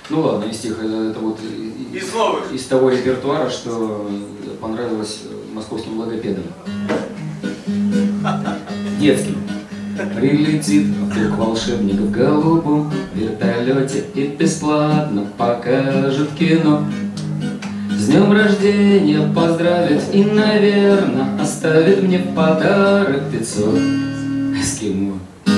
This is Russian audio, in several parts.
Ну ладно, из тех, это вот из того репертуара, что понравилось московским логопедам. Детским. Прилетит вдруг волшебник в голубом вертолете и бесплатно покажет кино. С днем рождения поздравит и, наверное, оставит мне в подарок 500 эскимо.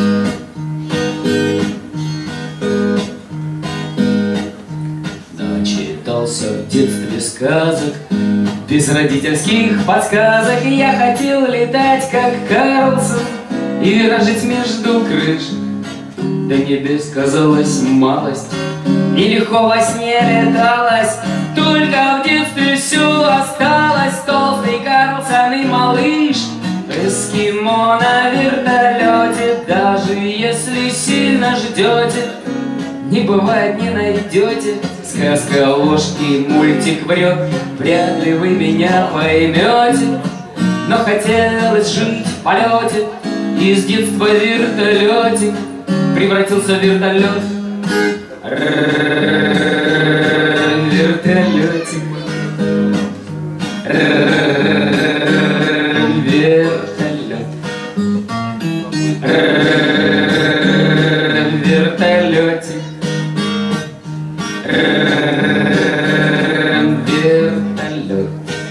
Начитался в детстве сказок, без родительских подсказок. Я хотел летать, как Карлсон, и виражить между крыш. До небес казалась малость, и легко во сне леталась. Только в детстве все осталось. Толстый Карлсон и малыш, эскимо на вертолете. Даже если сильно ждете, не бывает, не найдете. Сказка ложь и мультик врет, вряд ли вы меня поймете. Но хотелось жить в полете, из детства вертолетик превратился в вертолет. Вертолетик. Вертолет. Вертолетик. Вертолет.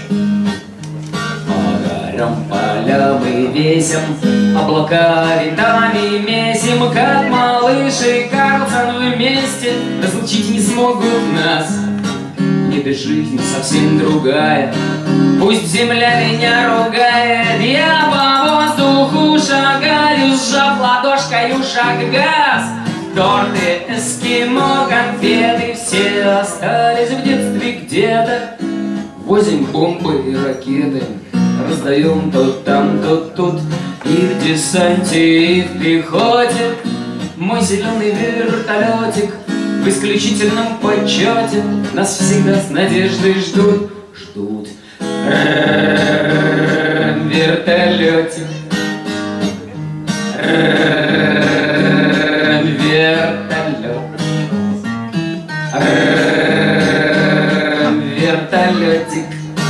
По горам, полям и весям, облака винтами месим, как малыш и Карлсон вместе разлучить не смогут нас. В небе жизнь совсем другая, пусть земля меня ругает. Я по воздуху шагаю, сжав ладошкою шаг газ. Торты, эскимо, конфеты все остались в детстве где-то. Возим бомбы и ракеты, раздаем то там, то тут, и в десанте, и в пехоте. Мой зеленый вертолетик в исключительном почете нас всегда с надеждой ждут. Ждут. Вертолетик. Вертолет. Вертолетик.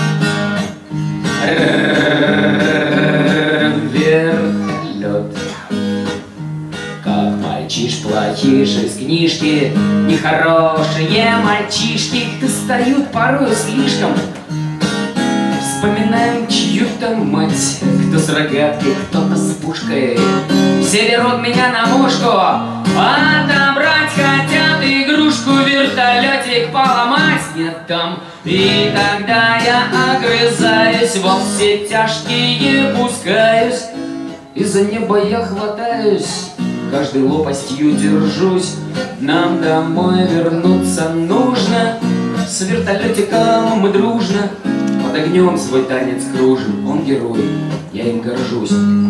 Вертолет. Как мальчиш плохиш из книжки, нехорошие мальчишки достают порою слишком. Вспоминаем чью-то мать, кто с рогаткой, кто-то с пушкой. Все берут меня на мушку, отобрать хотят игрушку, вертолетик поломать нет там. И тогда я огрызаюсь, во все тяжкие пускаюсь, и за небо я хватаюсь, каждой лопастью держусь. Нам домой вернуться нужно, с вертолетиком мы дружно под огнем свой танец кружим. Он герой, я им горжусь.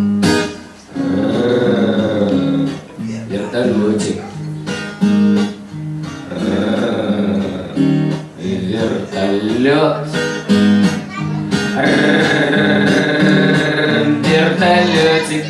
Вертолетик. Вертолет. Вертолетик.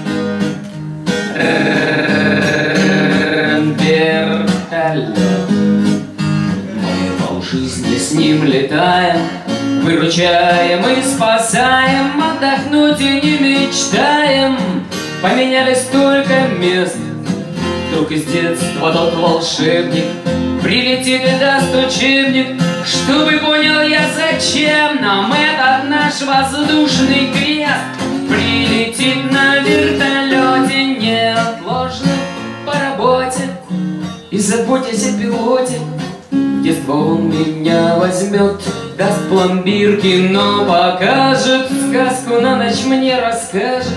Вертолет. Мы полжизни с ним летаем, выручаем и спасаем, отдохнуть и не мечтаем. Поменялись только мест. Вдруг из детства тот волшебник прилетит и даст учебник, чтобы понял я, зачем нам этот наш воздушный крест. Прилетит на вертолете неотложно по работе, и заботясь о пилоте, в детство он меня возьмет, даст пломбирки, но покажет, сказку на ночь мне расскажет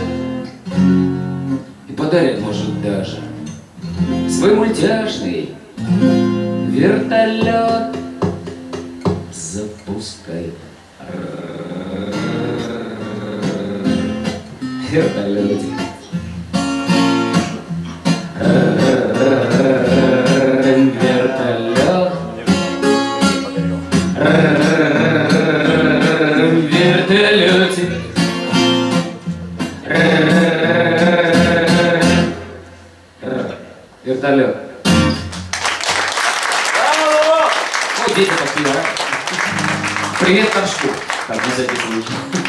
и подарит, может, даже свой мультяшный вертолет. Запускай вертолетик. Вертолет. Вертолетик. Вертолет. Петя попила. Привет Торжку, как мы записывали.